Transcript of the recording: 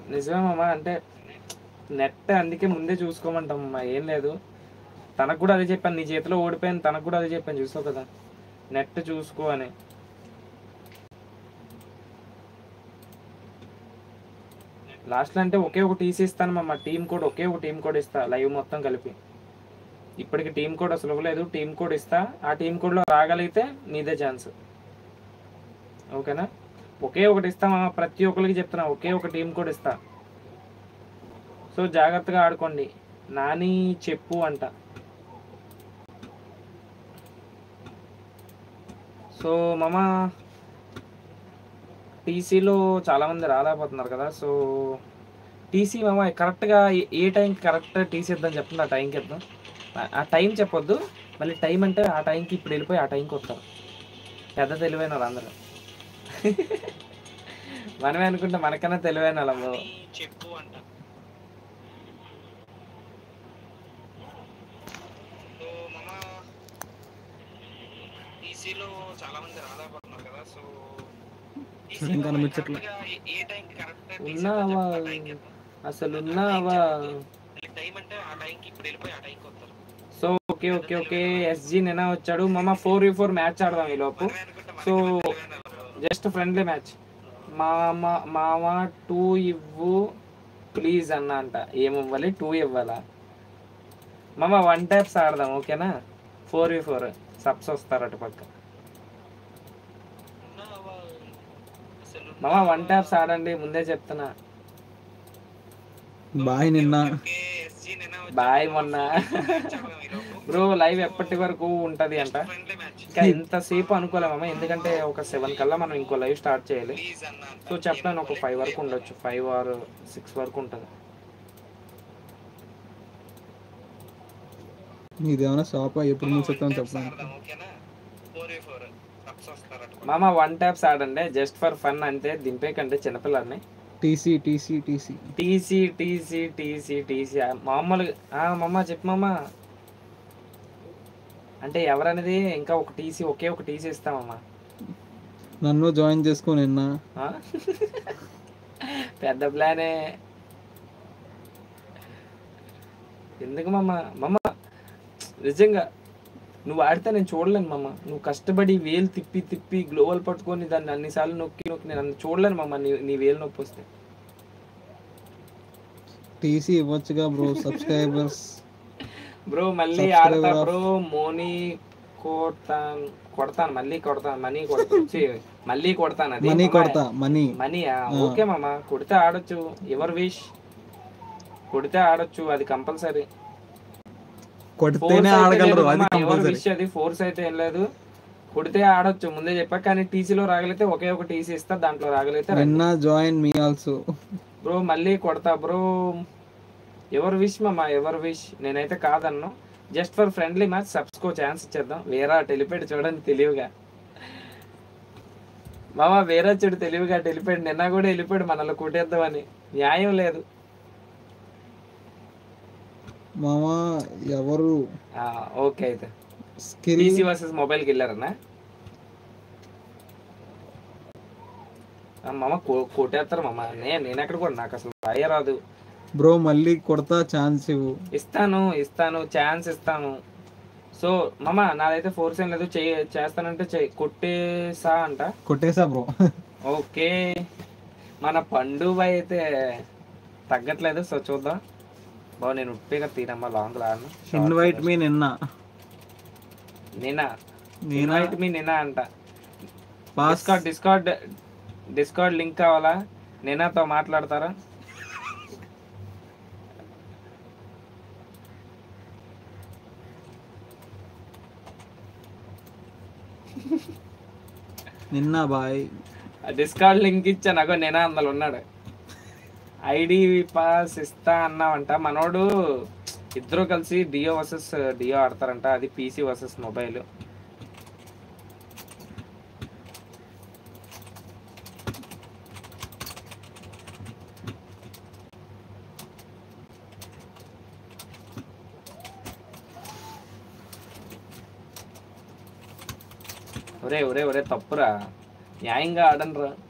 నిజమేమమ్మా, అంటే నెట్ అందుకే ముందే చూసుకోమంటామమ్మా. ఏం లేదు, తనకు కూడా అదే చెప్పాను, నీ చేతిలో ఓడిపోయాను, తనకు కూడా అదే చెప్పాను, చూసావు కదా, నెట్ చూసుకో అని. లాస్ట్లో అంటే ఒకే ఒక టీసీ ఇస్తాను మమ్మ, టీం కోడ్, ఒకే ఒక టీం కోడ్ ఇస్తా లైవ్ మొత్తం కలిపి. ఇప్పటికి టీం కోడ్ అసలు ఇవ్వలేదు, టీం కోడ్ ఇస్తా. ఆ టీం కోడ్లో రాగలిగితే నీదే ఛాన్స్, ఓకేనా? ఒకే ఒకటి ఇస్తామా, ప్రతి ఒక్కరికి చెప్తున్నా, ఒకే ఒక టీం కోడ్ ఇస్తా. సో జాగ్రత్తగా ఆడుకోండి. నాని చెప్పు అంట. సో మామ, టీసీలో చాలామంది రాలేకపోతున్నారు కదా. సో టీసీ మామ కరెక్ట్గా ఏ టైంకి కరెక్ట్ టీసీ ఇద్దాం చెప్పండి, ఆ టైంకి ఇద్దాం. ఆ టైం చెప్పొద్దు, మళ్ళీ టైం అంటే ఆ టైంకి ఇప్పుడు వెళ్ళిపోయి ఆ టైంకి వస్తారు. పెద్ద తెలివైన వాళ్ళు అందరూ. మనమే అనుకుంటే మనకన్నా తెలివైన వాళ్ళు చెప్పు అంట. సో మామ, టీసీలో చాలామంది రాలేకపోతున్నారు కదా. సో ఉన్నావా అసలు, ఉన్నావా? So okay okay okay, SG నిన్న వచ్చాడు మామ. 4v4 మ్యాచ్ ఆడదాం ఈ లోపు. So just friendly match. మామ 2 ఇవ్వు ప్లీజ్ అన్న అంట. ఏమివ్వాలి? 2 ఇవ్వాలా మామ? 1 ట్యాప్స్ ఆడదాం, ఓకేనా? 4v4 సబ్స్ వస్తారు అటు పక్క. మామ 1 ట్యాప్స్ ఆడండి, ముందే చెప్తున్నా. బాయ్ నిన్న, బాయ్ మొన్న. బ్రో లైవ్ ఎప్పటి వరకు ఉంటుంది అంట? ఇంకా ఎంతసేపు అనుకోలేమమ్మా, ఎందుకంటే ఒక 7 కల్లా మనం ఇంకో లైవ్ స్టార్ట్ చేయాలి. సో చెప్పాను, ఒక 5 వరకు ఉండొచ్చు, 5 or 6 వరకు ఉంటుంది. ఇదేమన్నా షాప్ ఎప్పుడు మూసేస్తామని చెప్పండి మామ. 1 ట్యాప్స్ ఆడండి, జస్ట్ ఫర్ ఫన్ అంతే, దింపేకంటే చిన్నపిల్లల్ని. TC TC TC TC TC TC TC మామూలుగా మామ చెప్పు మామ. అంటే ఎవరనేది ఇంకా ఒక టీసీ, ఒకే ఒక టీసీ ఇస్తామమ్మా. నన్ను జాయిన్ చేసుకో నిన్న. పెద్ద ప్లానే. ఎందుకు మమ్మ? మమ్మ నిజంగా నువ్వు ఆడితే నేను చూడలేను మమ్మ. నువ్వు కష్టపడి వేలు తిప్పి తిప్పి గ్లోవల్ పట్టుకొని దాన్ని అన్నిసార్లు నొక్కి నొక్కి నేను చూడలేను మమ్మ. నీ వేలు నొప్పి వస్తే. టీసీ ఇవ్వచ్చుగా బ్రో, సబ్స్క్రైబర్స్. బ్రో మళ్ళీ ఆడతా బ్రో, మోనీ కొడతాను మళ్ళీ కొడతాను, మనీ మళ్ళీ కొడతాను. అది మనీ కొడతా, మనీ ఓకే మామ, కొడితే ఆడొచ్చు. ఎవర్ విష్, కొడితే ఆడొచ్చు, అది కంపల్సరీ. కొడితేనే ఆడగలరు, అది ఎవర్ విష్, అది ఫోర్స్ అయితే ఏం లేదు. కొడితే ఆడొచ్చు, ముందే చెప్పా. కానీ టీసీలో రాగలిగితే ఒకే ఒక టీసీ ఇస్తా, దాంట్లో రాగలిగితే నిన్న జాయిన్ మీ ఆల్సో. బ్రో మళ్ళీ కొడతా బ్రో. ఎవరు విష్ మామ, ఎవరు విష్. నేనైతే కాదన్ను, జస్ట్ ఫర్ ఫ్రెండ్లీ మ్యాచ్. సబ్స్కో ఛాన్స్ ఇచ్చేద్దాం. వేరే టెలిపేడ్ చూడండి తెలివిగా మామ. వేరే చూడు తెలివిగా టెలిపేడ్. నిన్న కూడా వెళ్ళిపోయాడు మనల్ని కొట్టేద్దామని. న్యాయం లేదు మామ. ఎవరు? ఓకే అయితే టీసీ వర్సెస్ మొబైల్కి వెళ్ళారన్నా మామ? కొట్టేస్తారు మామ. నేను ఎక్కడ కూడా, నాకు అసలు రాయ రాదు బ్రో. మళ్ళీ కొడతా, ఛాన్స్ ఇవ్వు. ఇస్తాను ఛాన్స్ ఇస్తాను. సో మామ నాదైతే ఫోర్స్ ఏం లేదు, చేస్తానంటే కొట్టేసా అంట. కొట్టేసా బ్రో. ఓకే, మన పండుగ అయితే తగ్గట్లేదు. సో చూద్దాం. బాబు నేను ఉట్టిగా తీరమ్మా, లాంగ్ లాను. ఇన్వైట్ మీ నిన్న ఇన్వైట్ మీ నిన్న అంట. డిస్కార్డ్ లింక్ కావాలా? నిన్నతో మాట్లాడతారా? నిన్న బాయ్. డిస్కార్డ్ లింక్ ఇచ్చా నాకు. నేనా అందులో ఉన్నాడు. ఐడి పాస్ ఇస్తా అన్నావంట. మనోడు ఇద్దరు కలిసి డియో వర్సెస్ డియో ఆడతారంట. అది పీసీ వర్సెస్ మొబైల్. ఒరే తప్పురా, న్యాయంగా ఆడనరా.